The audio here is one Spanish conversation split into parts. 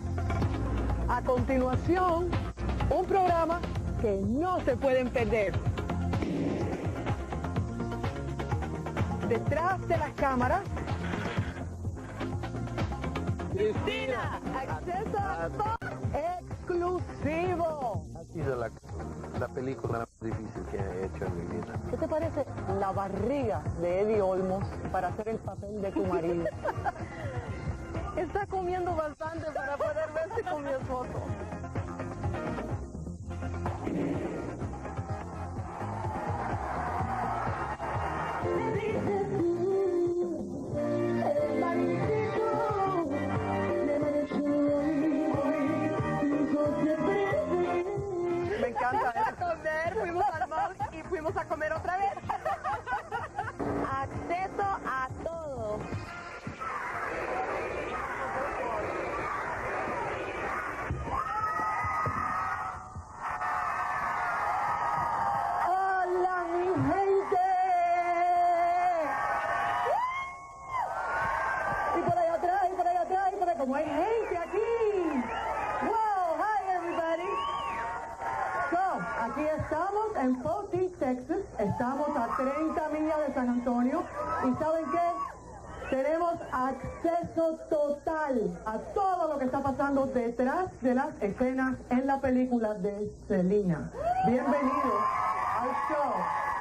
A continuación, un programa que no se pueden perder. Detrás de las cámaras, Cristina, acceso a todo exclusivo. Ha sido la película más difícil que he hecho en mi vida. ¿Qué te parece la barriga de Eddie Olmos para hacer el papel de tu marido? Está comiendo bastante para poder verse con mi esposo. Me encanta eso. A comer, fuimos al mall y fuimos a comer otra vez. Acceso a todo. ¡Hola, mi gente! Y por allá atrás, y por allá atrás, y por allá, como hay gente aquí. Wow, hi everybody. So, aquí estamos en Fort Worth, Texas. Estamos a 30 millas de San Antonio. ¿Y saben qué? Tenemos acceso total a todo lo que está pasando detrás de las escenas en la película de Selena. Bienvenidos al show.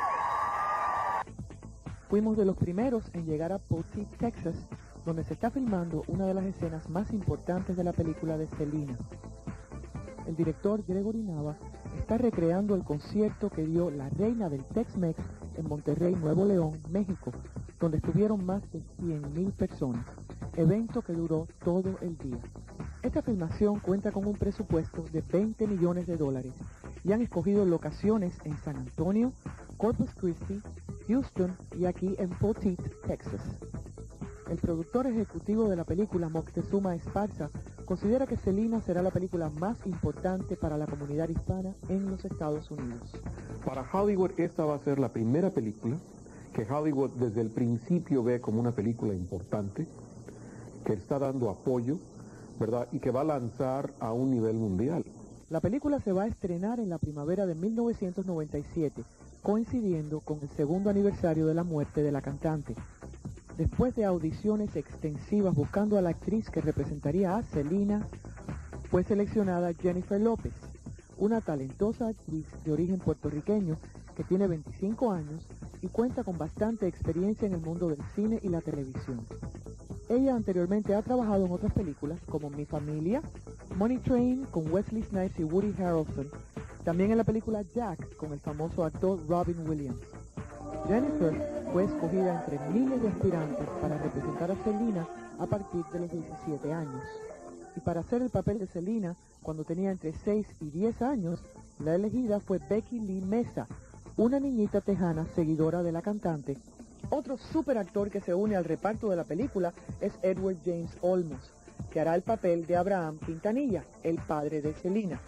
Fuimos de los primeros en llegar a Fort Worth, Texas, donde se está filmando una de las escenas más importantes de la película de Selena. El director Gregory Nava está recreando el concierto que dio la reina del Tex-Mex en Monterrey, Nuevo León, México, donde estuvieron más de 100,000 personas, evento que duró todo el día. Esta filmación cuenta con un presupuesto de $20 millones y han escogido locaciones en San Antonio, Corpus Christi, Houston y aquí en Fort Worth, Texas. El productor ejecutivo de la película, Moctezuma Esparza, considera que Selena será la película más importante para la comunidad hispana en los Estados Unidos. Para Hollywood esta va a ser la primera película que Hollywood desde el principio ve como una película importante, que está dando apoyo, ¿verdad? Y que va a lanzar a un nivel mundial. La película se va a estrenar en la primavera de 1997, coincidiendo con el segundo aniversario de la muerte de la cantante. Después de audiciones extensivas buscando a la actriz que representaría a Selena, fue seleccionada Jennifer López, una talentosa actriz de origen puertorriqueño que tiene 25 años y cuenta con bastante experiencia en el mundo del cine y la televisión. Ella anteriormente ha trabajado en otras películas como Mi Familia, Money Train con Wesley Snipes y Woody Harrelson, también en la película Jack con el famoso actor Robin Williams. Jennifer fue escogida entre miles de aspirantes para representar a Selena a partir de los 17 años. Y para hacer el papel de Selena, cuando tenía entre 6 y 10 años, la elegida fue Becky Lee Mesa, una niñita tejana seguidora de la cantante. Otro superactor que se une al reparto de la película es Edward James Olmos, que hará el papel de Abraham Quintanilla, el padre de Selena.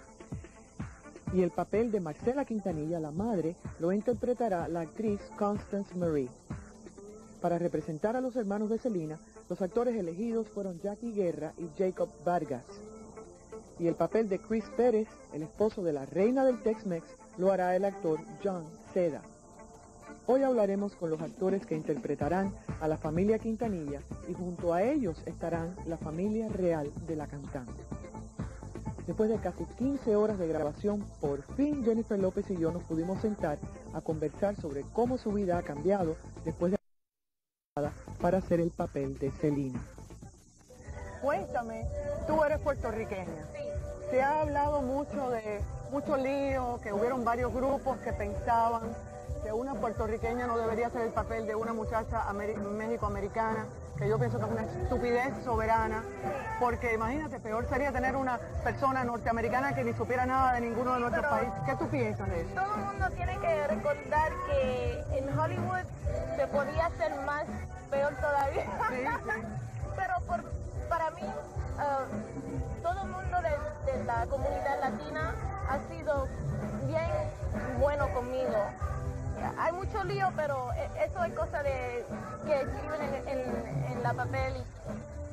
Y el papel de Marcela Quintanilla, la madre, lo interpretará la actriz Constance Marie. Para representar a los hermanos de Selena, los actores elegidos fueron Jackie Guerra y Jacob Vargas. Y el papel de Chris Pérez, el esposo de la reina del Tex-Mex, lo hará el actor John Seda. Hoy hablaremos con los actores que interpretarán a la familia Quintanilla y junto a ellos estarán la familia real de la cantante. Después de casi 15 horas de grabación, por fin Jennifer López y yo nos pudimos sentar a conversar sobre cómo su vida ha cambiado después de para hacer el papel de Selena. Cuéntame, tú eres puertorriqueña. Sí. Se ha hablado mucho lío, que hubieron varios grupos que pensaban que una puertorriqueña no debería hacer el papel de una muchacha méxico-americana, que yo pienso que es una estupidez soberana, porque imagínate, peor sería tener una persona norteamericana que ni supiera nada de ninguno de nuestros países. ¿Qué tú piensas de eso? Todo el mundo tiene que recordar que en Hollywood se podía hacer más, peor todavía. Sí, sí. Pero para mí, todo el mundo de la comunidad latina ha sido bien bueno conmigo. Hay mucho lío, pero eso es cosa de que escriben en la papel y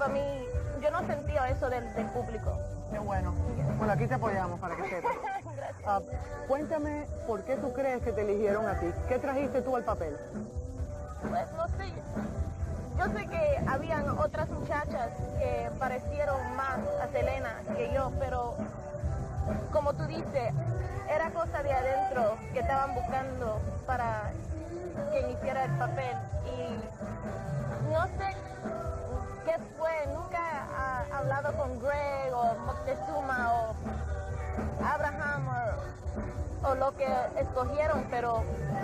para mí, yo no sentía eso del público. Qué bueno. Bueno, aquí te apoyamos para que sepas. Gracias. Cuéntame, ¿por qué tú crees que te eligieron a ti? ¿Qué trajiste tú al papel? Pues no sé, yo sé que habían otras muchachas que parecieron más a Selena que yo, pero como tú dices, era cosa de adentro que estaban buscando para que hiciera el papel y no sé qué fue, nunca he hablado con Greg o Moctezuma o Abraham o lo que escogieron, pero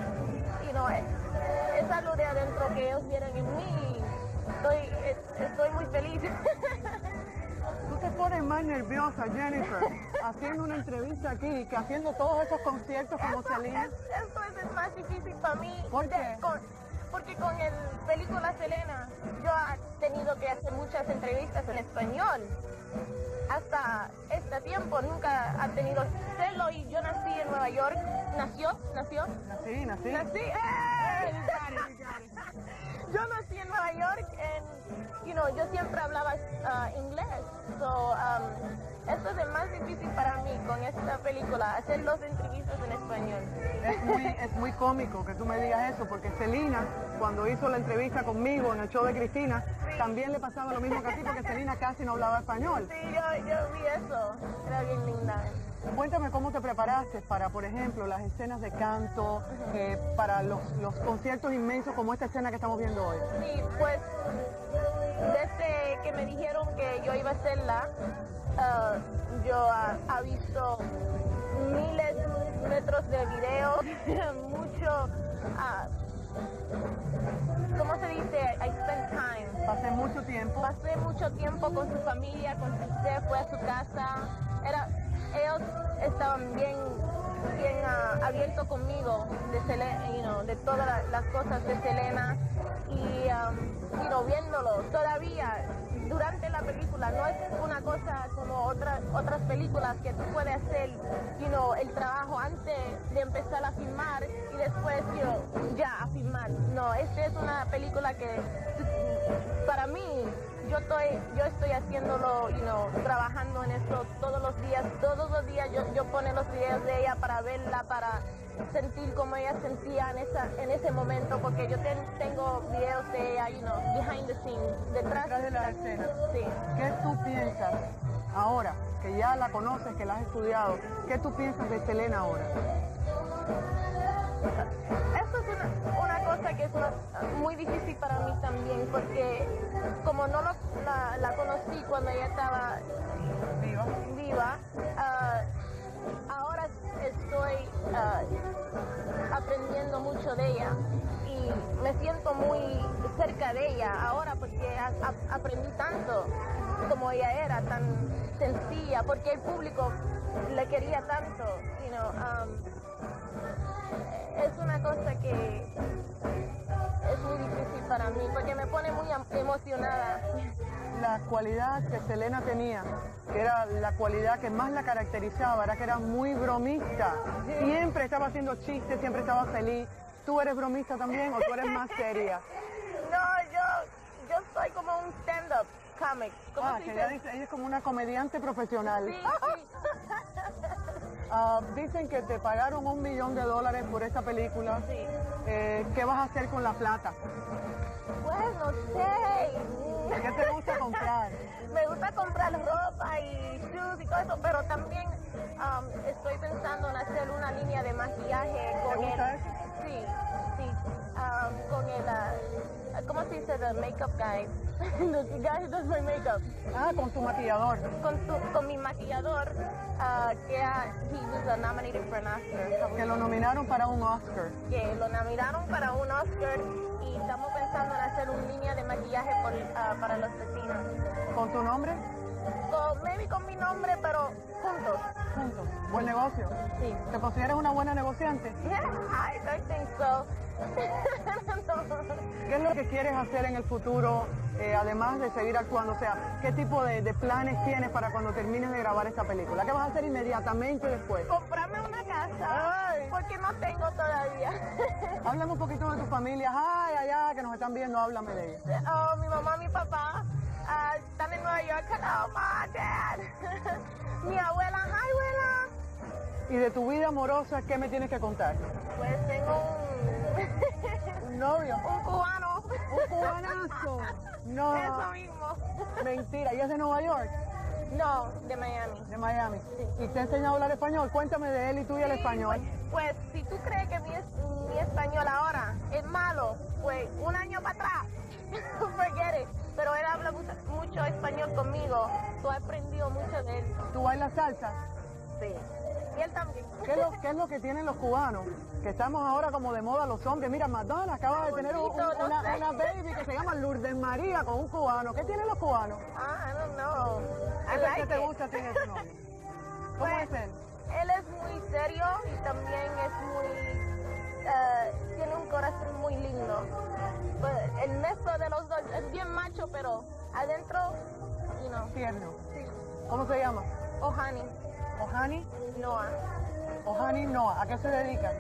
es algo de adentro que ellos vieron en mí y estoy muy feliz. Tú te pones más nerviosa, Jennifer, haciendo una entrevista aquí que haciendo todos esos conciertos como Selena. Esto es más difícil para mí. ¿Por qué? Porque con el película Selena yo he tenido que hacer muchas entrevistas en español. Hasta este tiempo nunca ha tenido hacerlo y yo nací en Nueva York. ¿Nació? Nací. Nací. ¡Eh! Yo nací en Nueva York y yo siempre hablaba inglés. Esto es el más difícil para mí con esta película, hacer las entrevistas en español. Es muy cómico que tú me digas eso, porque Selena, cuando hizo la entrevista conmigo en el show de Cristina, también le pasaba lo mismo que a ti, porque Selena casi no hablaba español. Sí, yo vi eso, era bien linda. Cuéntame cómo te preparaste para, por ejemplo, las escenas de canto, para los conciertos inmensos como esta escena que estamos viendo hoy. Sí, pues desde que me dijeron que yo iba a hacerla, yo he visto miles de metros de videos, mucho, ¿cómo se dice? I spent time. Pasé mucho tiempo. Pasé mucho tiempo con su familia, con Cisé, fue a su casa. Ellos estaban bien abiertos conmigo de Selena, de todas las cosas de Selena y viéndolo todavía durante la película. No es una cosa como otras películas que tú puedes hacer el trabajo antes de empezar a filmar y después ya a filmar. No, esta es una película que para mí yo estoy haciéndolo, trabajando en esto todos los días yo pongo los videos de ella para verla, para sentir cómo ella sentía en ese momento, porque yo tengo videos de ella, behind the scenes, detrás de la escena. Sí. ¿Qué tú piensas ahora, que ya la conoces, que la has estudiado, qué tú piensas de Selena ahora? Esto es una cosa que es muy difícil para mí también, porque como no la conocí cuando ella estaba viva, ahora estoy aprendiendo mucho de ella y me siento muy cerca de ella ahora porque aprendí tanto como ella era, tan sencilla, porque el público le quería tanto, es una cosa que es muy difícil para mí porque me pone muy emocionada. La cualidad que Selena tenía, que era la cualidad que más la caracterizaba, era que era muy bromista. Siempre estaba haciendo chistes, siempre estaba feliz. ¿Tú eres bromista también o tú eres más seria? No, yo soy como un stand-up comic. Que ella dice, ella es como una comediante profesional. Sí, sí. Dicen que te pagaron $1 millón por esta película. Sí. ¿Qué vas a hacer con la plata? Pues no sé. ¿Qué te gusta comprar? Me gusta comprar ropa y shoes y todo eso, pero también estoy pensando en hacer una línea de maquillaje con ¿Te gusta eso? Sí. Con el, ¿cómo se dice? The makeup guy. The guy who does my makeup. Con tu maquillador. Con mi maquillador, que he was nominated for an Oscar. Que lo nominaron para un Oscar. Que lo nominaron para un Oscar y estamos pensando en hacer una línea de maquillaje para los vecinos. ¿Con tu nombre? Maybe con mi nombre, pero juntos. Juntos. ¿Buen negocio? Sí. ¿Te consideras una buena negociante? I think so. ¿Qué es lo que quieres hacer en el futuro, además de seguir actuando? O sea, ¿qué tipo de planes tienes para cuando termines de grabar esta película? ¿Qué vas a hacer inmediatamente después? Comprarme una casa, porque no tengo todavía. Háblame un poquito de tu familia. Ay, allá, que nos están viendo, háblame de ellos. Mi mamá, mi papá, Están en Nueva York. Hello, Mom, Dad. Mi abuela, hi, abuela. Y de tu vida amorosa, ¿qué me tienes que contar? Pues tengo Un novio. un cubano. Un cubanazo. No. Eso mismo. Mentira. ¿Y es de Nueva York? No, de Miami. De Miami. ¿Y te ha enseñado a hablar español? Cuéntame de él y tú y el español. Pues si tú crees que mi español ahora es malo, pues un año para atrás, forget it. Pero él habla mucho español conmigo, tú has aprendido mucho de él. ¿Tú bailas salsa? Sí. Y él también. ¿Qué es lo que tienen los cubanos? Que estamos ahora como de moda los hombres. Mira, Madonna acaba de tener una baby que se llama Lourdes María con un cubano. ¿Qué tienen los cubanos? I don't know. I ¿Qué like te it. gusta a ti de tu novio? ¿Cómo Pues, es él? Él es muy serio y también es muy... tiene un corazón muy lindo. Pues, el mezcla de los dos es bien macho, pero adentro, Tierno. Sí. ¿Cómo se llama? Ohani. Ohani. Noah. Ohani Noah. ¿A qué se dedica?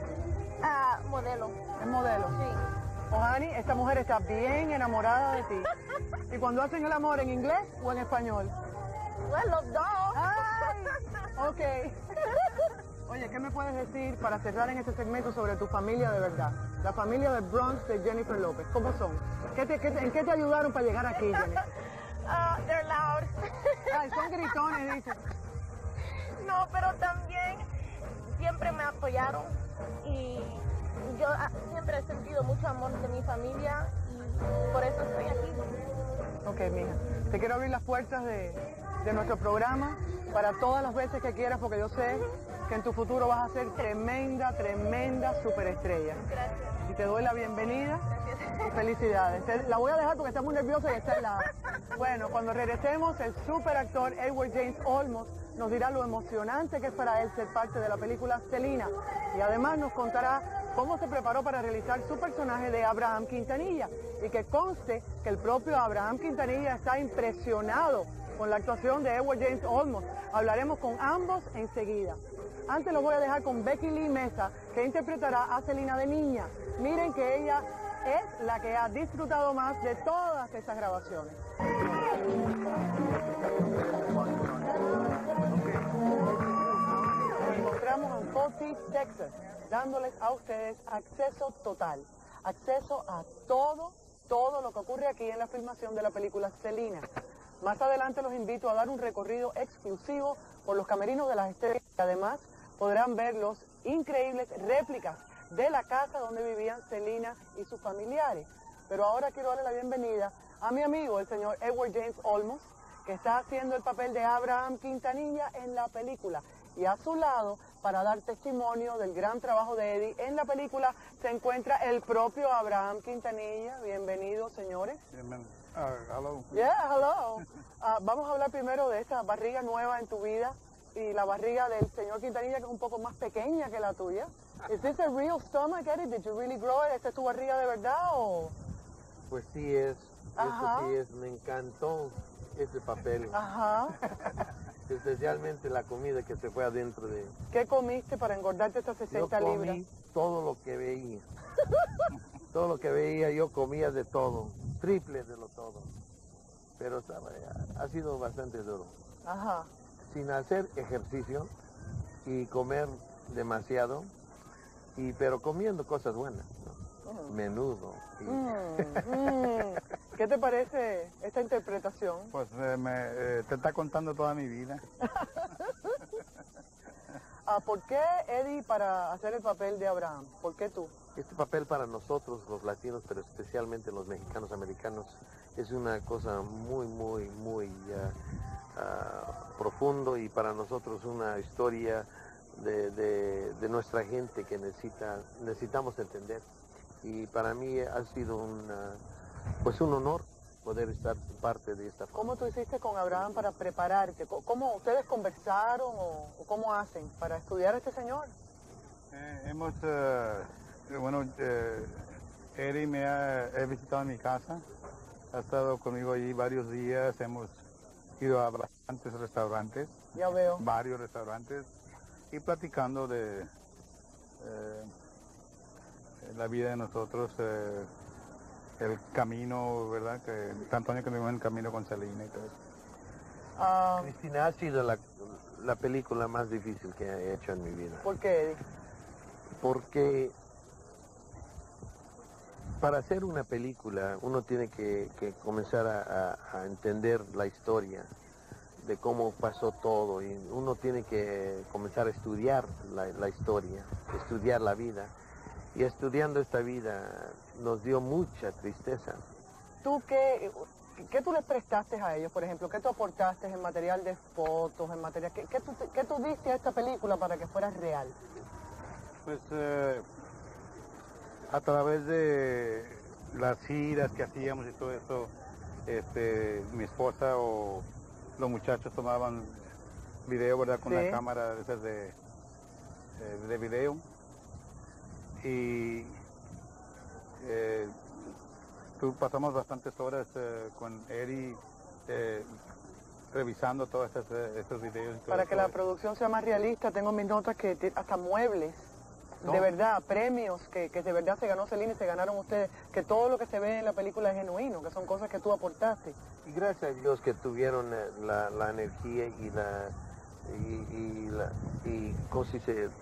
Modelo. Es modelo. Sí. Ohani, esta mujer está bien enamorada de ti. ¿Y cuando hacen el amor en inglés o en español? Well, los dos. ¡Ay! Ok. Oye, ¿qué me puedes decir para cerrar en este segmento sobre tu familia de verdad? La familia del Bronx de Jennifer López. ¿Cómo son? ¿En qué te ayudaron para llegar aquí, Jenny? They're loud. Ay, son gritones, dice. No, pero también siempre me apoyaron y yo siempre he sentido mucho amor de mi familia y por eso estoy aquí. Ok, mija. Te quiero abrir las puertas de nuestro programa para todas las veces que quieras, porque yo sé que en tu futuro vas a ser tremenda, tremenda superestrella. Gracias. Y te doy la bienvenida y felicidades. La voy a dejar porque está muy nerviosa y está helada. Bueno, cuando regresemos, el superactor Edward James Olmos nos dirá lo emocionante que es para él ser parte de la película Selena. Y además nos contará cómo se preparó para realizar su personaje de Abraham Quintanilla. Y que conste que el propio Abraham Quintanilla está impresionado con la actuación de Edward James Olmos. Hablaremos con ambos enseguida. Antes lo voy a dejar con Becky Lee Mesa, que interpretará a Selena de niña. Miren que ella es la que ha disfrutado más de todas estas grabaciones. Nos encontramos en Fort Worth, Texas, dándoles a ustedes acceso total, acceso a todo lo que ocurre aquí en la filmación de la película Selena. Más adelante los invito a dar un recorrido exclusivo por los camerinos de las estrellas. Además, podrán ver los increíbles réplicas de la casa donde vivían Selena y sus familiares. Pero ahora quiero darle la bienvenida a mi amigo, el señor Edward James Olmos, que está haciendo el papel de Abraham Quintanilla en la película. Y a su lado, para dar testimonio del gran trabajo de Eddie en la película, se encuentra el propio Abraham Quintanilla. Bienvenidos, señores. Hello. Yeah, hello. Vamos a hablar primero de esta barriga nueva en tu vida y la barriga del señor Quintanilla, que es un poco más pequeña que la tuya. ¿Es this a real stomach, Eddie? Did you really grow it? ¿Esta es tu barriga de verdad o...? Pues sí es, Ajá. eso sí es, me encantó ese papel, Ajá. especialmente la comida que se fue adentro de... ¿Qué comiste para engordarte estas Yo 60 comí libras? todo lo que veía, todo lo que veía, yo comía de todo, triple de lo todo, pero ha sido bastante duro, Ajá. sin hacer ejercicio y comer demasiado, pero comiendo cosas buenas, ¿no? Menudo. ¿Qué te parece esta interpretación? Pues te está contando toda mi vida. ¿Por qué, Eddie, para hacer el papel de Abraham? ¿Por qué tú? Este papel para nosotros, los latinos, pero especialmente los mexicanos americanos, es una cosa muy profundo y para nosotros una historia de nuestra gente que necesitamos entender. Y para mí ha sido un honor poder estar parte de esta ¿Cómo familia. tú hiciste con Abraham para prepararte? ¿Cómo ustedes conversaron o cómo hacen para estudiar a este señor? Eddie me ha visitado en mi casa, ha estado conmigo allí varios días, hemos ido a bastantes restaurantes, Ya veo. varios restaurantes, y platicando de la vida de nosotros. el camino, ¿verdad? Que tantos años que vivimos en el camino con Selena y todo eso. Cristina, ha sido la película más difícil que he hecho en mi vida. ¿Por qué, Eddie? Porque para hacer una película uno tiene que comenzar a entender la historia de cómo pasó todo, y uno tiene que comenzar a estudiar la historia, estudiar la vida. Y estudiando esta vida nos dio mucha tristeza. ¿Tú qué tú les prestaste a ellos, por ejemplo? ¿Qué tú aportaste en material de fotos, en material... ¿Qué tú diste a esta película para que fuera real? Pues a través de las giras que hacíamos y todo eso, mi esposa o los muchachos tomaban video, ¿verdad? Con Sí. la cámara de esas de video. Y pasamos bastantes horas con Eddie revisando todos estos videos. Y todo Para que eso. la producción sea más realista, tengo mis notas que hasta muebles, No. de verdad, premios que de verdad se ganó Selena y se ganaron ustedes, que todo lo que se ve en la película es genuino, que son cosas que tú aportaste. Y gracias a Dios que tuvieron la energía y ¿cómo se dice?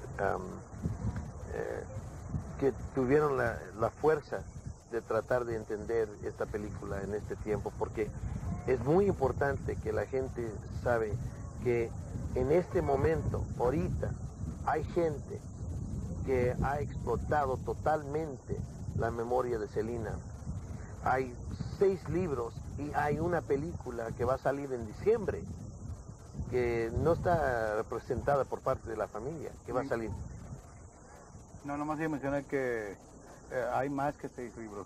Que tuvieron la fuerza de tratar de entender esta película en este tiempo, porque es muy importante que la gente sabe que en este momento, ahorita, hay gente que ha explotado totalmente la memoria de Selena. Hay 6 libros y hay una película que va a salir en diciembre que no está representada por parte de la familia, que va a salir. No, nomás iba a mencionar que hay más que 6 libros.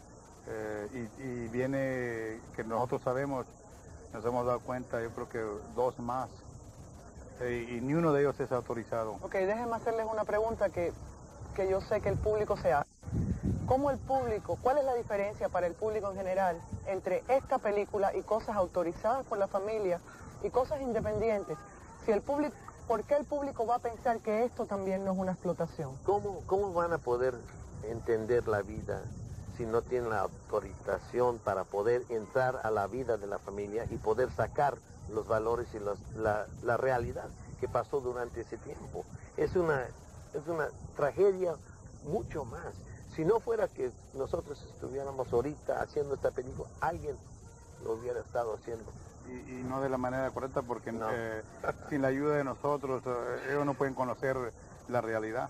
Y viene, que nosotros sabemos, nos hemos dado cuenta, yo creo que 2 más. Y ni uno de ellos es autorizado. Ok, déjenme hacerles una pregunta que yo sé que el público se hace. ¿Cómo el público, cuál es la diferencia para el público en general entre esta película y cosas autorizadas por la familia y cosas independientes? Si el público, ¿por qué el público va a pensar que esto también no es una explotación? ¿Cómo van a poder entender la vida si no tienen la autorización para poder entrar a la vida de la familia y poder sacar los valores y la realidad que pasó durante ese tiempo? Es una tragedia mucho más. Si no fuera que nosotros estuviéramos ahorita haciendo esta película, alguien lo hubiera estado haciendo. Y no de la manera correcta, porque No. sin la ayuda de nosotros, ellos no pueden conocer la realidad.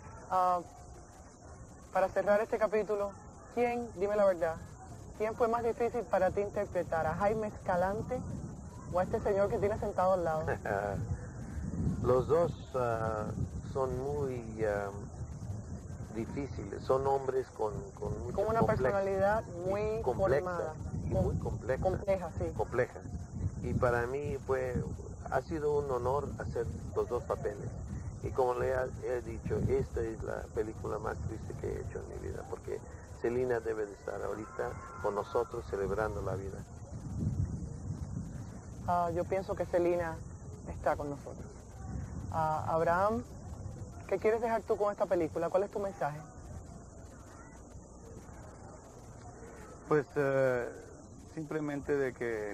Para cerrar este capítulo, dime la verdad, quién fue más difícil para ti interpretar? ¿A Jaime Escalante o a este señor que tienes sentado al lado? Los dos son muy difíciles, son hombres con muchos Con una complejos. personalidad muy compleja, formada. y muy compleja. Compleja, sí. Compleja. Y para mí ha sido un honor hacer los 2 papeles. Y como le he dicho, esta es la película más triste que he hecho en mi vida, porque Selena debe de estar ahorita con nosotros celebrando la vida. Yo pienso que Selena está con nosotros. Abraham, ¿qué quieres dejar tú con esta película? ¿Cuál es tu mensaje? Pues simplemente de que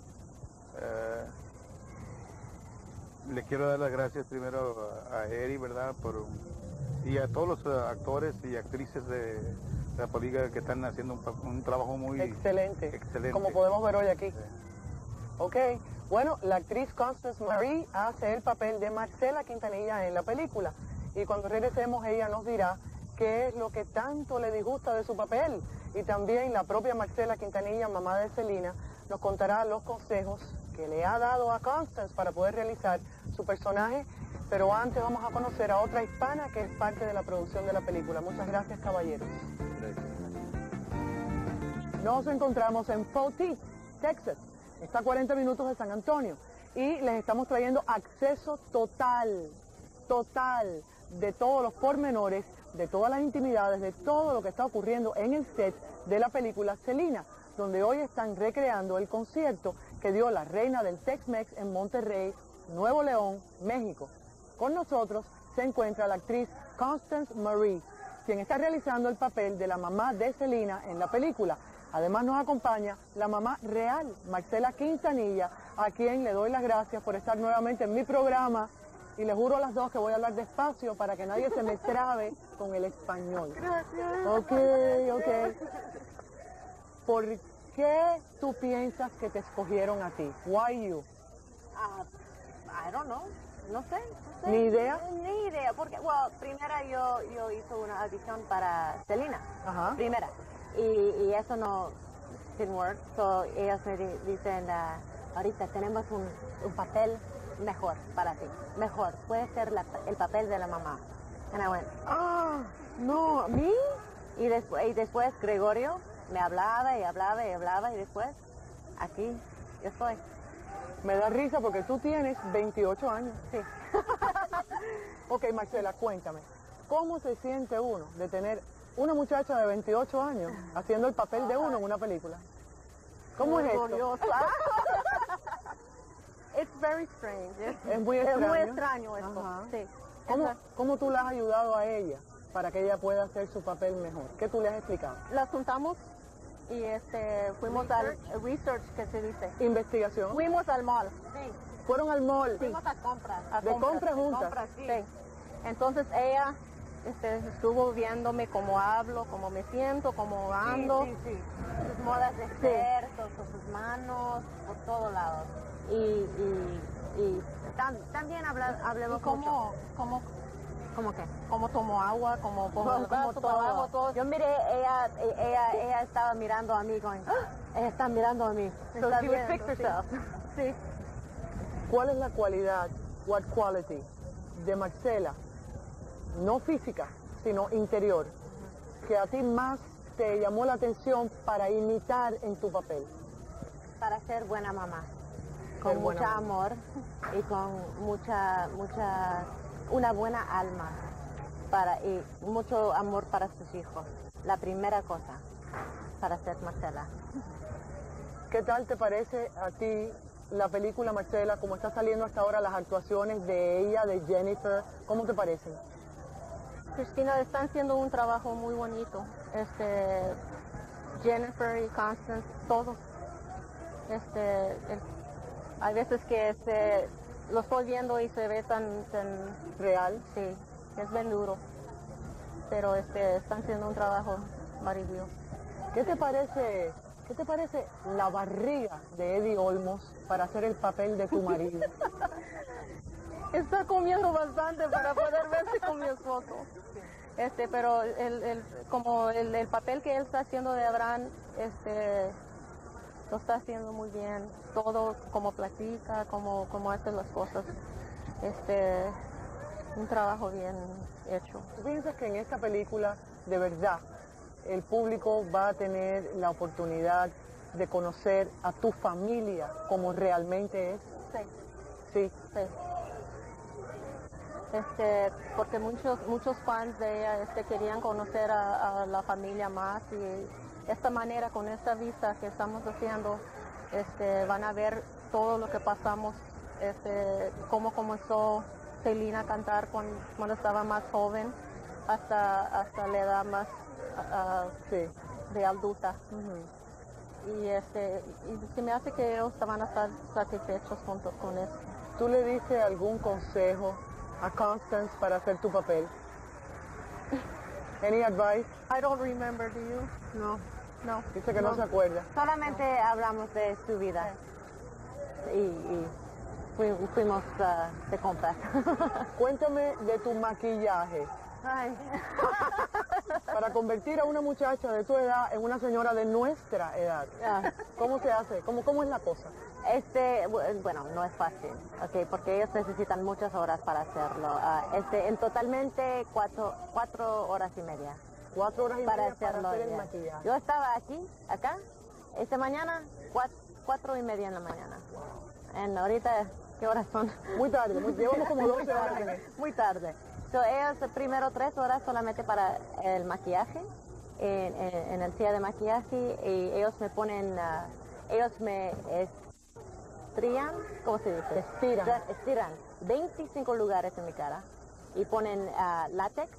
le quiero dar las gracias primero a Eri, ¿verdad? Y a todos los actores y actrices de la película que están haciendo un trabajo muy Excelente. excelente. Como podemos ver hoy aquí. Sí. Ok, bueno, la actriz Constance Marie hace el papel de Marcela Quintanilla en la película. Y cuando regresemos ella nos dirá qué es lo que tanto le disgusta de su papel. Y también la propia Marcela Quintanilla, mamá de Selena, nos contará los consejos que le ha dado a Constance para poder realizar su personaje. Pero antes vamos a conocer a otra hispana que es parte de la producción de la película. Muchas gracias, caballeros. Nos encontramos en Fort Worth, Texas. Está a 40 minutos de San Antonio. Y les estamos trayendo acceso total de todos los pormenores, de todas las intimidades, de todo lo que está ocurriendo en el set de la película Selena, donde hoy están recreando el concierto que dio la reina del Tex-Mex en Monterrey, Nuevo León, México. Con nosotros se encuentra la actriz Constance Marie. quien está realizando el papel de la mamá de Selena en la película. Además nos acompaña la mamá real, Marcela Quintanilla, a quien le doy las gracias por estar nuevamente en mi programa. Y les juro a las dos que voy a hablar despacio para que nadie se me trabe con el español. Gracias. Ok. ¿Por qué tú piensas que te escogieron a ti? Why you? I don't know. No sé. ¿Ni idea? Ni idea, porque, primera yo hice una audición para Selena. Ajá. Primera. Y eso no didn't work. So ellos me dicen, ahorita tenemos un papel mejor para ti. Mejor. Puede ser el papel de la mamá. And I went, No, ¿me? y después Gregorio me hablaba y después aquí yo estoy. Me da risa porque tú tienes 28 años. Sí. Ok, Marcela, cuéntame, ¿cómo se siente uno de tener una muchacha de 28 años haciendo el papel de uno en una película? ¿Cómo es esto? It's very strange. Es muy extraño. Es muy extraño esto. Ajá. Sí. ¿Cómo tú la has ayudado a ella para que ella pueda hacer su papel mejor? ¿Qué tú le has explicado? Las juntamos y fuimos al research, que se dice. Investigación. Fuimos al mall. Sí. Fueron al mall. Fuimos a compras. De compras juntas. Compras, sí. Entonces ella estuvo viéndome cómo hablo, cómo me siento, cómo ando. Sí. Sus modas de ser, sus manos, por todos lados. Y también hablemos mucho. ¿Cómo qué? Cómo tomo agua, cómo pongo el vaso, todo. Yo miré, ella estaba mirando a mí, ella está mirando a mí. So she would fix herself. Sí. ¿Cuál es la cualidad, what quality, de Marcela, no física, sino interior, que a ti más te llamó la atención para imitar en tu papel? Para ser buena mamá, Ser con buena mucho mamá. amor y con una buena alma y mucho amor para sus hijos. La primera cosa para ser Marcela. ¿Qué tal te parece a ti la película, Marcela, como está saliendo hasta ahora, las actuaciones de ella, de Jennifer? ¿Cómo te parecen? Cristina, están haciendo un trabajo muy bonito. Jennifer y Constance, todos. Hay veces que lo estoy viendo y se ve tan ¿Real? sí, es bien duro. Pero están haciendo un trabajo maravilloso. ¿Qué te parece la barriga de Eddie Olmos para hacer el papel de tu marido? Está comiendo bastante para poder verse con mi esposo. Pero como el papel que él está haciendo de Abraham, lo está haciendo muy bien. Todo como platica, como hace las cosas. Un trabajo bien hecho. ¿Tú piensas que en esta película, de verdad, el público va a tener la oportunidad de conocer a tu familia como realmente es? Sí. Sí. Sí. Porque muchos fans de ella querían conocer a la familia más, y esta manera, con esta vista que estamos haciendo, van a ver todo lo que pasamos, cómo comenzó Selena a cantar cuando estaba más joven hasta la edad más Sí. de adulta. Ujú. Y se me hace que ellos van a estar satisfechos con eso. ¿Tú le diste algún consejo a Constance para hacer tu papel? Any advice? I don't remember, do you? No. Dice que no se acuerda. Solamente hablamos de su vida y fuimos de compras. Cuéntame de tu maquillaje. Ay. Para convertir a una muchacha de tu edad en una señora de nuestra edad. ¿Cómo se hace? ¿Cómo es la cosa? Bueno, no es fácil, okay, porque ellos necesitan muchas horas para hacerlo. En totalmente 4 horas y media. 4 horas y Para media hacerlo. para hacer el Ya. maquillaje. Yo estaba acá, esta mañana, 4:30 en la mañana. Ahorita, ¿qué horas son? Muy tarde, llevamos como 12 horas en esto. Muy tarde. So, ellos primero 3 horas solamente para el maquillaje, en el silla de maquillaje, y ellos me ponen, ellos me estrían, ¿cómo se dice? Estiran. Estiran 25 lugares en mi cara y ponen látex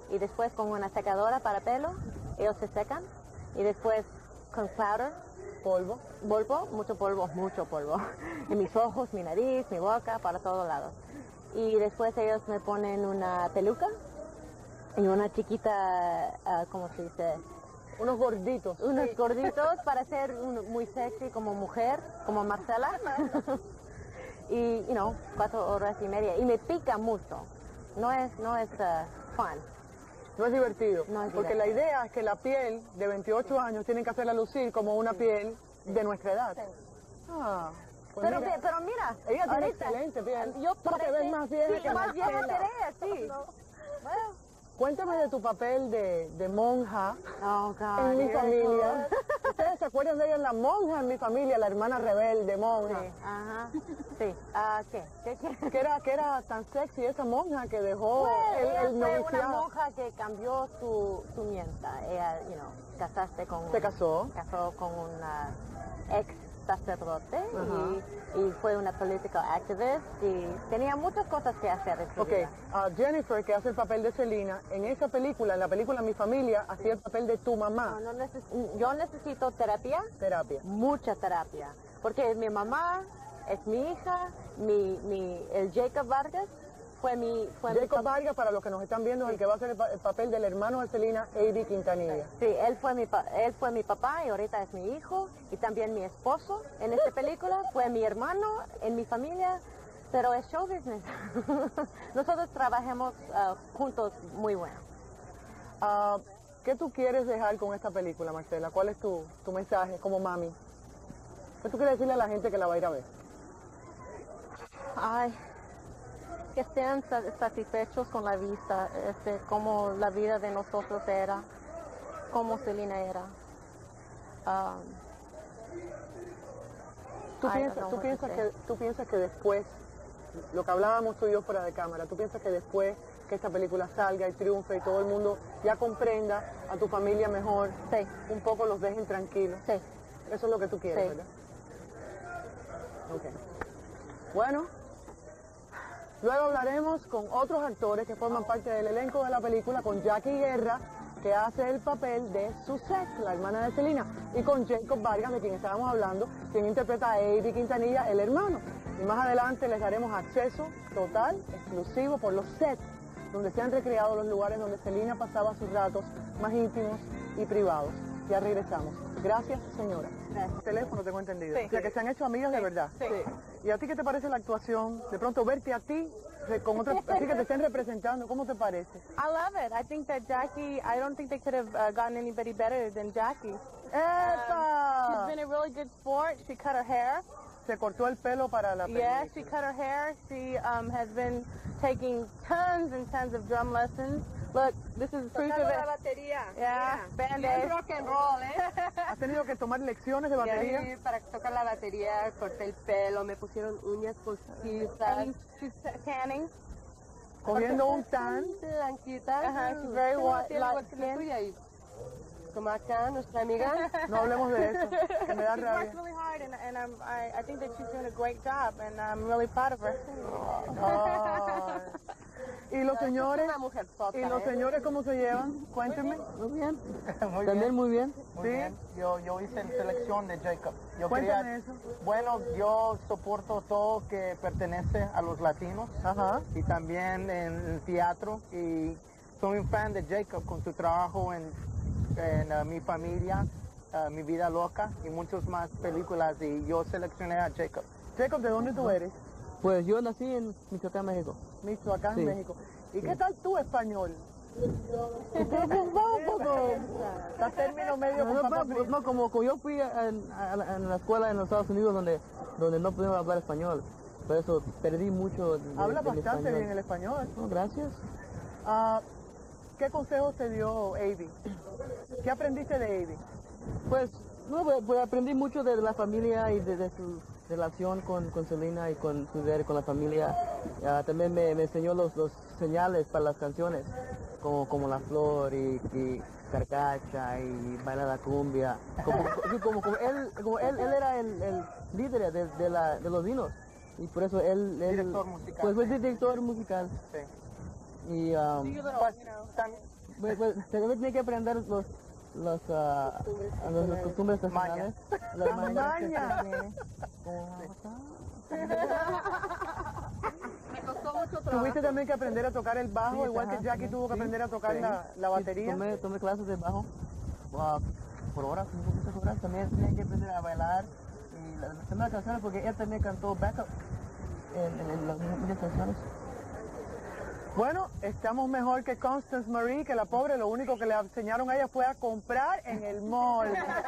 y después con una secadora para pelo, ellos se secan y después con powder, Polvo. mucho polvo, en mis ojos, mi nariz, mi boca, para todos lados. Y después ellos me ponen una peluca y una chiquita, ¿cómo se dice? Unos gorditos. Unos gorditos para ser muy sexy como mujer, como Marcela. Y, 4 horas y media. Y me pica mucho. No es fun. No es divertido. No es porque divertido. la idea es que la piel de 28 años tienen que hacerla lucir como una piel de nuestra edad. Ah, pues Pero mira, ella tiene ahorita, excelente piel. Yo Tú te ves más vieja sí, que más vieja Marcela. que ella, sí. Bueno. Cuéntame de tu papel de monja Oh, God. en mi here it familia. goes. ¿Ustedes se acuerdan de ella? La monja en mi familia, la hermana rebelde, monja. Sí, ajá. Sí. ¿Qué quieres? Que era tan sexy esa monja que dejó Ella el fue una noviciado. monja que cambió su mienta. Ella, casaste con... Se casó. Casó con un ex sacerdote Ajá. y fue una political activist y tenía muchas cosas que hacer en su Ok, vida. Jennifer, que hace el papel de Selena, en esa película, en la película Mi Familia, hacía el papel de tu mamá. Yo necesito terapia, Terapia. mucha terapia, porque mi mamá es mi hija, el Jacob Vargas fue mi Jacob Vargas, para los que nos están viendo, es el que va a hacer el papel del hermano de Selena, Eddie Quintanilla. Sí, él fue mi papá y ahorita es mi hijo y también mi esposo en esta película, fue mi hermano en mi familia, pero es show business. Nosotros trabajamos juntos muy bueno. ¿Qué tú quieres dejar con esta película, Marcela? ¿Cuál es tu mensaje como mami? ¿Qué tú quieres decirle a la gente que la va a ir a ver? Ay, que estén satisfechos con la vista, como la vida de nosotros era, como Selena era. ¿Tú piensas que después, lo que hablábamos tú y yo fuera de cámara, tú piensas que después que esta película salga y triunfe y todo el mundo ya comprenda a tu familia mejor, Sí. un poco los dejen tranquilos? Sí. Eso es lo que tú quieres, Sí. ¿verdad? Ok. Bueno, luego hablaremos con otros actores que forman parte del elenco de la película, con Jackie Guerra, que hace el papel de Suzette, la hermana de Selena, y con Jacob Vargas, de quien estábamos hablando, quien interpreta a Eddie Quintanilla, el hermano. Y más adelante les daremos acceso total, exclusivo, por los sets, donde se han recreado los lugares donde Selena pasaba sus ratos más íntimos y privados. Ya regresamos. Gracias, señora. Gracias. Teléfono, tengo entendido. Sí. O sea, que se han hecho amigas de verdad. Sí. ¿Y a ti qué te parece la actuación? De pronto verte a ti con otras, así que te estén representando, ¿cómo te parece? I love it. I think that Jackie, I don't think they could have gotten anybody better than Jackie. She's ¡Epa! been a really good sport. She cut her hair. Se cortó el pelo para la película. Yeah, she cut her hair. She has been taking tons and tons of drum lessons. Look, this is proof of it. batería. Yeah, Band-Aid. Rock and roll, ¿eh? ¿Has tenido que tomar lecciones de batería? Sí, para tocar la batería, corté el pelo, me pusieron uñas postizas, And she's tanning. Cogiendo un tan. blanquita. She's very Igual light que la skin. tuya. Y como acá, nuestra amiga. No hablemos de eso, que me da She rabia. works really hard, and I think that she's doing a great job, and I'm really proud of her. Ay. ¿Y los señores? Una mujer sota, ¿Y los señores cómo se llevan? Cuéntenme. Muy bien. Muy También bien. muy bien. Muy bien. Yo hice la selección de Jacob. Yo Cuéntame eso. Bueno, yo soporto todo que pertenece a los latinos. Ajá. Y también en el teatro. Y soy un fan de Jacob con su trabajo en Mi Familia, Mi Vida Loca y muchas más películas. Y yo seleccioné a Jacob. Jacob, ¿de dónde tú eres? Pues yo nací en Michoacán, México. Michoacán, Sí. México. ¿Y qué tal tú español? Estás término medio con papá frío. No, como yo fui a la escuela en los Estados Unidos donde no pudimos hablar español. Por eso perdí mucho Habla del bastante español. bien el español. No, gracias. ¿Qué consejos te dio Avi? ¿Qué aprendiste de Avi? Pues, pues aprendí mucho de la familia y de su relación con Selena y con la familia. También me enseñó los señales para las canciones, como La Flor y Carcacha y Baila la Cumbia. Como él era el líder de los vinos. Y por eso él Director musical. Pues fue director musical. Sí. Y Pues, Pues, se debe tener que aprender los costumbres nacionales. Las mañas. Me costó mucho trabajo. Tuviste también que aprender a tocar el bajo, Sí, igual ajá, que Jackie sí, tuvo que aprender a tocar la batería. Tomé clases de bajo por horas, muchas horas. También tenía que aprender a bailar y las canciones porque él también cantó backup en las muchas canciones. Bueno, estamos mejor que Constance Marie, que la pobre lo único que le enseñaron a ella fue a comprar en el mall.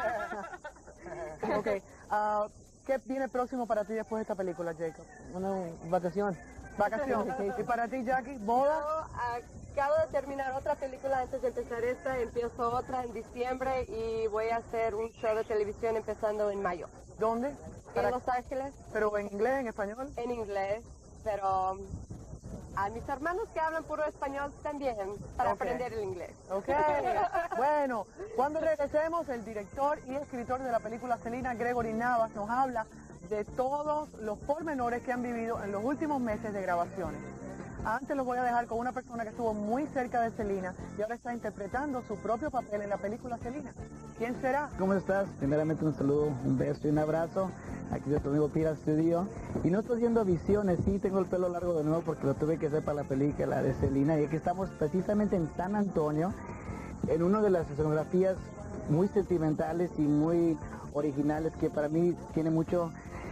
Ok, ¿qué viene próximo para ti después de esta película, Jacob? Una vacación. Vacación. ¿Y para ti, Jackie? ¿Boda? Yo acabo de terminar otra película antes de empezar esta, empiezo otra en diciembre y voy a hacer un show de televisión empezando en mayo. ¿Dónde? En Los Ángeles. ¿Pero en inglés, en español? En inglés, pero a mis hermanos que hablan puro español también, para aprender el inglés. Ok, bueno, cuando regresemos, el director y escritor de la película Selena, Gregory Navas, nos habla de todos los pormenores que han vivido en los últimos meses de grabaciones. Antes los voy a dejar con una persona que estuvo muy cerca de Selena y ahora está interpretando su propio papel en la película Selena. ¿Quién será? ¿Cómo estás? Primeramente un saludo, un beso y un abrazo. Aquí de tu amigo Pira Studio. Y no estoy haciendo visiones, sí tengo el pelo largo de nuevo porque lo tuve que hacer para la película de Selena. Y aquí estamos precisamente en San Antonio, en una de las escenografías muy sentimentales y muy originales que para mí tiene muchos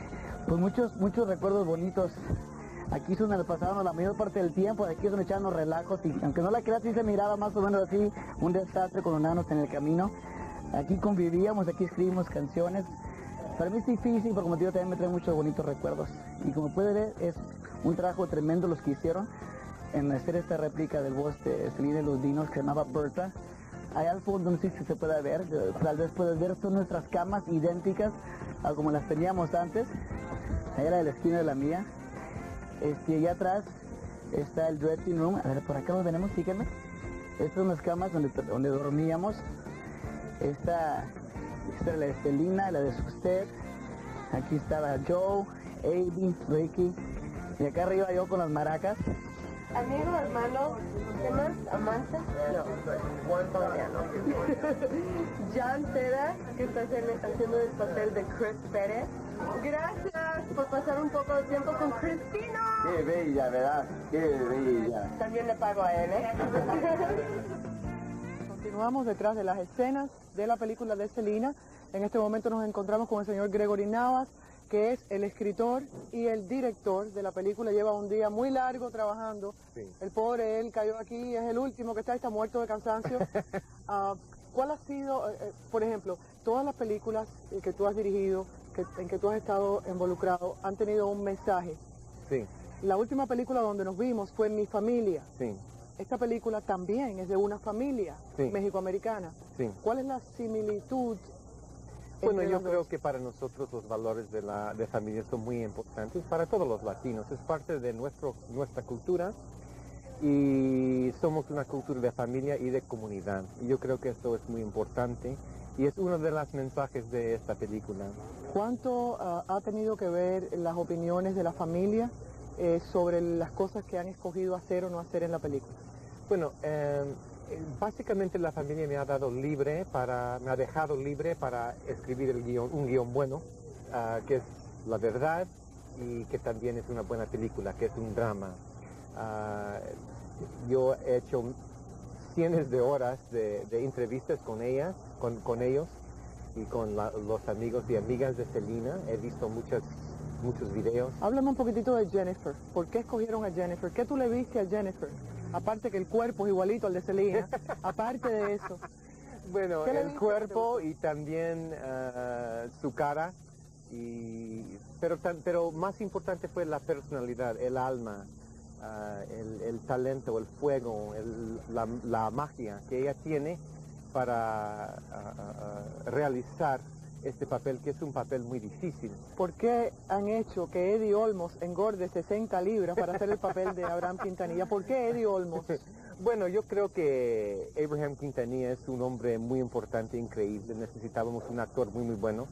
recuerdos bonitos. Aquí es donde nos pasábamos la mayor parte del tiempo, aquí es donde echábamos relajos y aunque no la creas sí se miraba más o menos así, un desastre con enanos en el camino. Aquí convivíamos, aquí escribimos canciones. Para mí es difícil, pero como te digo, también me trae muchos bonitos recuerdos. Y como puede ver, es un trabajo tremendo los que hicieron en hacer esta réplica del voz de Selena y los Dinos que se llamaba Berta. Allá al fondo no sé si se puede ver, tal vez puedes ver, son nuestras camas idénticas a como las teníamos antes. Allá era de la esquina de la mía. Allá atrás está el dressing room. A ver, por acá lo tenemos, fíjense. Estas son las camas donde dormíamos. Esta era la de Selena, la de usted. Aquí estaba Joe, Avi, Ricky. Y acá arriba yo con las maracas. Amigo, hermano, ¿qué más? Amante. Juan Fabiano. John Seda, que está haciendo el papel de Chris Pérez. Gracias por pasar un poco de tiempo con Cristina. Qué bella, ¿verdad? Qué bella. También le pago a él, ¿eh? Continuamos detrás de las escenas de la película de Selena. En este momento nos encontramos con el señor Gregory Navas, que es el escritor y el director de la película. Lleva un día muy largo trabajando. Sí. El pobre, él cayó aquí, es el último que está muerto de cansancio. ¿Cuál ha sido, por ejemplo, todas las películas que tú has dirigido, en que tú has estado involucrado, han tenido un mensaje? Sí. La última película donde nos vimos fue Mi Familia. Sí. Esta película también es de una familia mexicoamericana. Sí. ¿Cuál es la similitud? Bueno, yo creo que para nosotros los valores de familia son muy importantes, para todos los latinos, es parte de nuestra cultura y somos una cultura de familia y de comunidad. Y yo creo que esto es muy importante y es uno de los mensajes de esta película. ¿Cuánto ha tenido que ver las opiniones de la familia sobre las cosas que han escogido hacer o no hacer en la película? Bueno, básicamente la familia me ha dejado libre para escribir un guión bueno, que es la verdad y que también es una buena película, que es un drama. Yo he hecho cientos de horas de entrevistas con ellos y con los amigos y amigas de Selena. He visto muchos videos. Háblame un poquitito de Jennifer. ¿Por qué escogieron a Jennifer? ¿Qué tú le viste a Jennifer? Aparte que el cuerpo es igualito al de Selena. Aparte de eso. Bueno, el cuerpo y también su cara. Pero más importante fue la personalidad, el alma, el talento, el fuego, la magia que ella tiene para realizar este papel, que es un papel muy difícil. ¿Por qué han hecho que Eddie Olmos engorde 60 libras para hacer el papel de Abraham Quintanilla? ¿Por qué Eddie Olmos? Bueno, yo creo que Abraham Quintanilla es un hombre muy importante, increíble. Necesitábamos un actor muy bueno.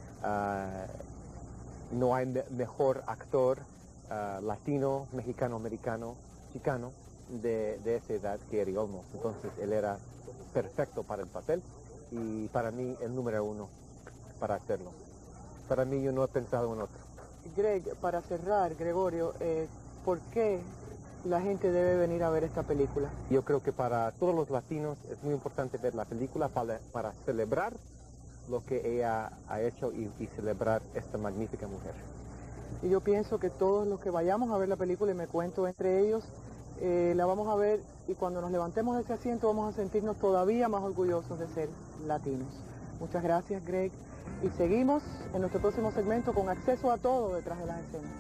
No hay mejor actor latino, mexicano, americano, chicano de esa edad que Gary Olmos. Entonces él era perfecto para el papel y para mí el número uno para hacerlo. Para mí yo no he pensado en otro. Greg, para cerrar, Gregorio, ¿por qué la gente debe venir a ver esta película? Yo creo que para todos los latinos es muy importante ver la película para celebrar lo que ella ha hecho y celebrar esta magnífica mujer. Y yo pienso que todos los que vayamos a ver la película, y me cuento entre ellos, la vamos a ver y cuando nos levantemos de ese asiento vamos a sentirnos todavía más orgullosos de ser latinos. Muchas gracias, Greg. Y seguimos en nuestro próximo segmento con acceso a todo detrás de las escenas.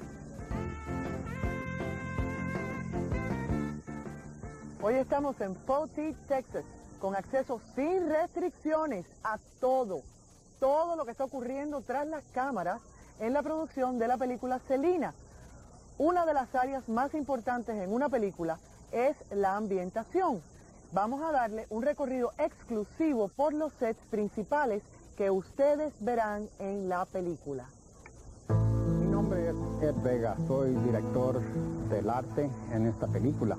Hoy estamos en Fort-Worth, Texas, con acceso sin restricciones a todo lo que está ocurriendo tras las cámaras en la producción de la película Selena. Una de las áreas más importantes en una película es la ambientación. Vamos a darle un recorrido exclusivo por los sets principales que ustedes verán en la película. Mi nombre es Ed Vega, soy director del arte en esta película.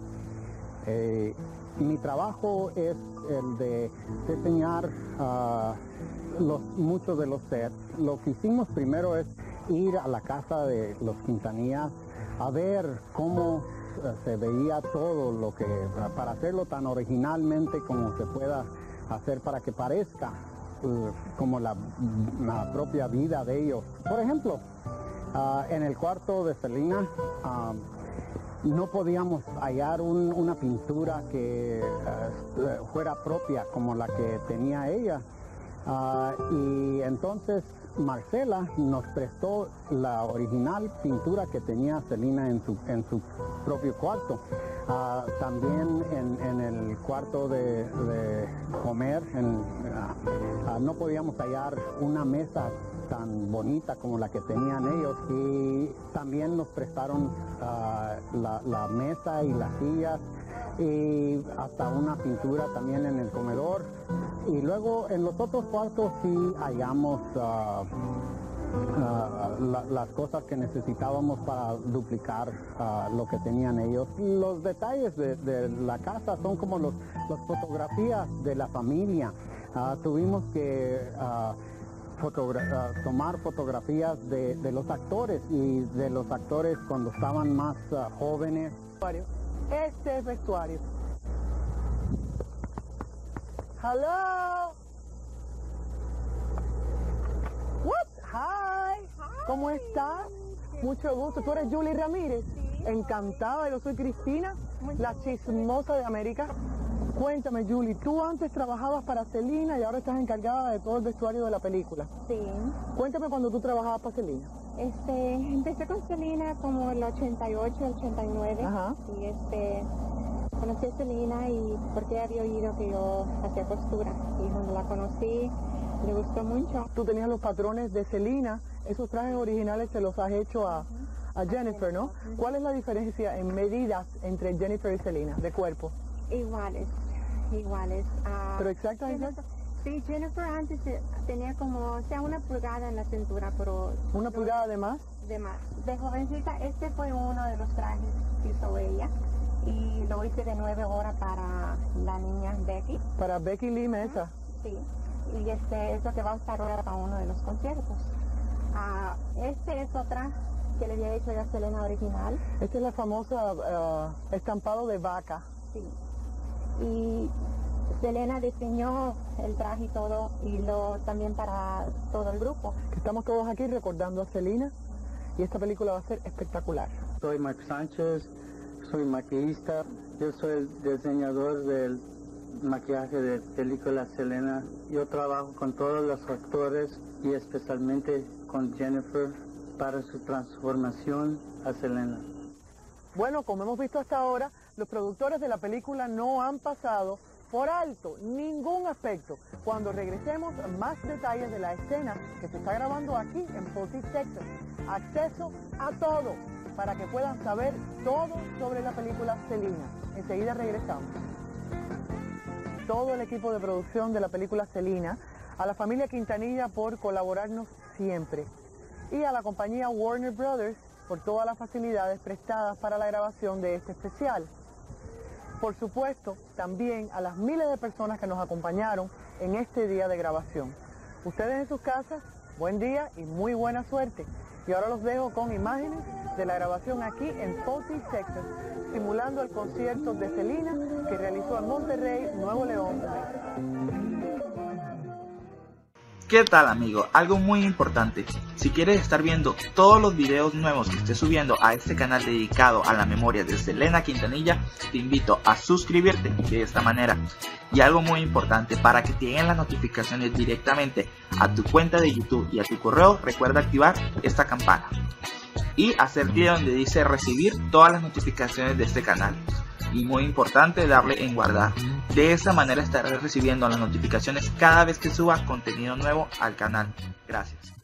Mi trabajo es el de diseñar muchos de los sets. Lo que hicimos primero es ir a la casa de los Quintanillas a ver cómo se veía todo lo que, para hacerlo tan originalmente como se pueda hacer para que parezca como la propia vida de ellos. Por ejemplo, en el cuarto de Selena no podíamos hallar una pintura que fuera propia como la que tenía ella. Y entonces Marcela nos prestó la original pintura que tenía Selena en su propio cuarto. También en el cuarto de comer no podíamos hallar una mesa tan bonita como la que tenían ellos, y también nos prestaron la mesa y las sillas y hasta una pintura también en el comedor. Y luego en los otros cuartos sí hallamos las cosas que necesitábamos para duplicar lo que tenían ellos. Los detalles de la casa son como las fotografías de la familia. Tuvimos que tomar fotografías de los actores y de los actores cuando estaban más jóvenes. Este es vestuario. Hello. What? Hi. ¿Cómo estás? Mucho gusto. ¿Tú eres Julie Ramírez? Sí. Encantada. Yo soy Cristina, la chismosa de América. Cuéntame, Julie, tú antes trabajabas para Selena y ahora estás encargada de todo el vestuario de la película. Sí. Cuéntame cuando tú trabajabas para Selena. Empecé con Selena como el 88, 89. Ajá. Y conocí a Selena y porque había oído que yo hacía costura. Y cuando la conocí, le gustó mucho. Tú tenías los patrones de Selena, esos trajes originales se los has hecho a Jennifer, ¿no? ¿Cuál es la diferencia en medidas entre Jennifer y Selena, de cuerpo? Iguales. ¿Pero exactas? Sí, Jennifer antes tenía como, una pulgada en la cintura, pero... ¿Una pulgada de más? De más. De jovencita, este fue uno de los trajes que hizo ella. Y lo hice de 9 horas para la niña Becky. ¿Para Becky Lee Mesa? Sí. Y es lo que va a usar ahora para uno de los conciertos. Este es otra que le había hecho a Selena original. Esta es la famosa estampado de vaca. Sí. Y Selena diseñó el traje y todo, y también para todo el grupo. Estamos todos aquí recordando a Selena y esta película va a ser espectacular. Soy Mark Sánchez, soy maquillista, yo soy el diseñador del maquillaje de película Selena. Yo trabajo con todos los actores y especialmente con Jennifer para su transformación a Selena. Bueno, como hemos visto hasta ahora, los productores de la película no han pasado por alto ningún aspecto. Cuando regresemos, más detalles de la escena que se está grabando aquí en Fort Worth, Texas. Acceso a todo, para que puedan saber todo sobre la película Selena. Enseguida regresamos. Todo el equipo de producción de la película Selena, a la familia Quintanilla por colaborarnos siempre, y a la compañía Warner Brothers por todas las facilidades prestadas para la grabación de este especial. Por supuesto, también a las miles de personas que nos acompañaron en este día de grabación. Ustedes en sus casas, buen día y muy buena suerte. Y ahora los dejo con imágenes de la grabación aquí en Salt Lake, Texas, simulando el concierto de Selena que realizó en Monterrey, Nuevo León. ¿Qué tal, amigo? Algo muy importante. Si quieres estar viendo todos los videos nuevos que esté subiendo a este canal dedicado a la memoria de Selena Quintanilla, te invito a suscribirte de esta manera. Y algo muy importante, para que te lleguen las notificaciones directamente a tu cuenta de YouTube y a tu correo, recuerda activar esta campana y hacer clic donde dice recibir todas las notificaciones de este canal. Y muy importante, darle en guardar. De esa manera estarás recibiendo las notificaciones cada vez que suba contenido nuevo al canal. Gracias.